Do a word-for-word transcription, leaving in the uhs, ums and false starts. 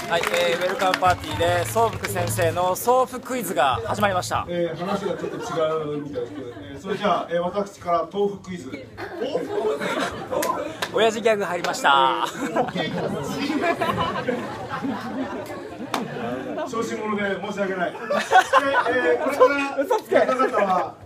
はい、えー、ウェルカムパーティーで宗福先生の送付クイズが始まりました。 えー、話がちょっと違うみたいですけど、えー、それじゃあ、えー、私から豆腐クイズ。 親父ギャグ入りました。 小心者で申し訳ない。で、えー、これから方々は